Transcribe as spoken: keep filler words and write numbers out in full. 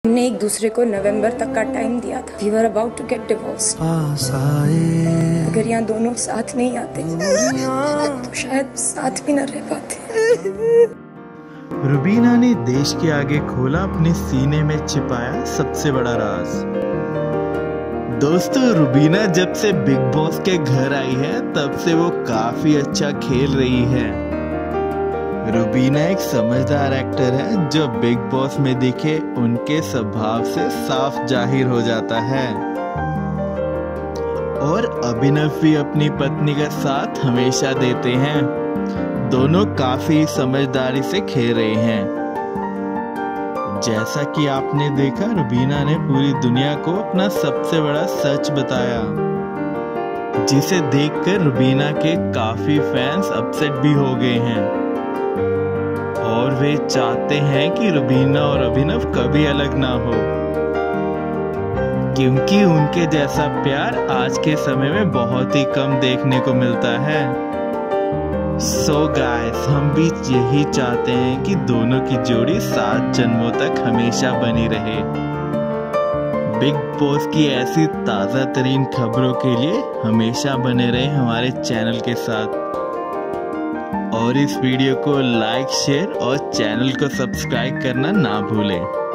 हमने एक दूसरे को नवंबर तक का टाइम दिया था। We were about to get divorced। अगर यहाँ दोनों साथ नहीं आते तो शायद साथ भी न रह पाते। रुबीना ने देश के आगे खोला अपने सीने में छिपाया सबसे बड़ा राज। दोस्तों, रुबीना जब से बिग बॉस के घर आई है तब से वो काफी अच्छा खेल रही है। रुबीना एक समझदार एक्टर है जो बिग बॉस में दिखे उनके स्वभाव से साफ जाहिर हो जाता है। और अभिनव भी अपनी पत्नी का साथ हमेशा देते हैं। दोनों काफी समझदारी से खेल रहे हैं। जैसा कि आपने देखा, रुबीना ने पूरी दुनिया को अपना सबसे बड़ा सच बताया, जिसे देखकर रुबीना के काफी फैंस अपसेट भी हो गए हैं और वे चाहते हैं कि रुबीना और अभिनव कभी अलग ना हो, क्योंकि उनके जैसा प्यार आज के समय में बहुत ही कम देखने को मिलता है। सो so गाइस, हम भी यही चाहते हैं कि दोनों की जोड़ी सात जन्मों तक हमेशा बनी रहे। बिग बॉस की ऐसी ताज़ा तरीन खबरों के लिए हमेशा बने रहे हमारे चैनल के साथ। और इस वीडियो को लाइक, शेयर और चैनल को सब्सक्राइब करना ना भूलें।